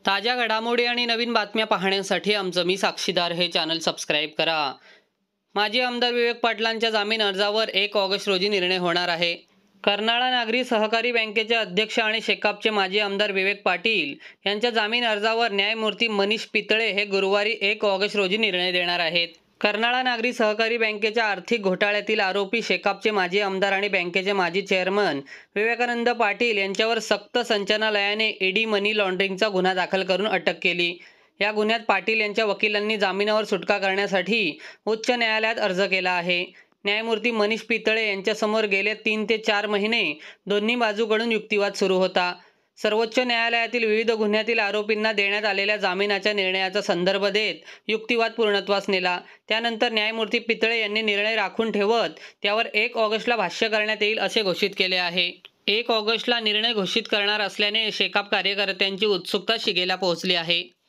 ताज्या घडामोडी आणि नवीन बातम्या पाहण्यासाठी आमचं मी साक्षीदार हे चॅनल सबस्क्राईब करा. माजी आमदार विवेक पाटलांच्या जामीन अर्जावर 1 ऑगस्ट रोजी निर्णय होणार आहे. कर्नाळा नागरी सहकारी बँकेचे अध्यक्ष आणि शेकापचे माजी आमदार विवेक पाटील यांच्या जामीन अर्जावर न्यायमूर्ती मनीष पितळे हे गुरुवारी 1 ऑगस्ट रोजी निर्णय देणार आहेत. कर्नाळा नागरी सहकारी बँकेच्या आर्थिक घोटाळ्यातील आरोपी शेकापचे माजी आमदार आणि बँकेचे माजी चेअरमन विवेकानंद पाटील यांच्यावर सक्त संचालनालयाने ईडी मनी लॉन्ड्रिंगचा गुन्हा दाखल करून अटक केली. या गुन्ह्यात पाटील यांच्या वकिलांनी जामिनावर सुटका करण्यासाठी उच्च न्यायालयात अर्ज केला आहे. न्यायमूर्ती मनीष पितळे यांच्यासमोर गेले 3 ते 4 महिने दोन्ही बाजूकडून युक्तिवाद सुरू होता. सर्वोच्च न्यायालयातील विविध गुन्ह्यातील आरोपींना देण्यात आलेल्या जामिनाच्या निर्णयाचा संदर्भ देत युक्तिवाद पूर्णत्वास नेला. त्यानंतर न्यायमूर्ती पितळे यांनी निर्णय राखून ठेवत त्यावर 1 ऑगस्टला भाष्य करण्यात येईल असे घोषित केले आहे. 1 ऑगस्टला निर्णय घोषित करणार असल्याने शेकाप कार्यकर्त्यांची उत्सुकता शिगेला पोहोचली आहे.